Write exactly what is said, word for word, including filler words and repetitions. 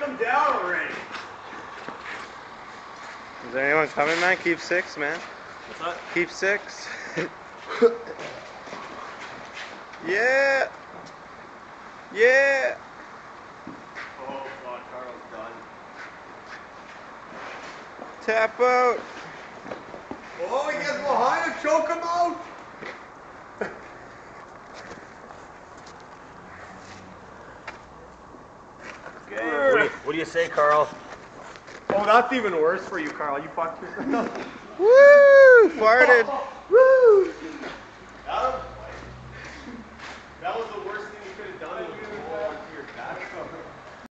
one down already. Is there anyone coming, man? Keep six, man. What's that? Keep six. Yeah. Yeah. Oh, Hot Karel's done. Tap out. Oh, he gets behind him, choke him out. Okay, what do, you, what do you say, Karel? Oh, that's even worse for you, Karel. You fucked yourself. Woo! Farted. Woo!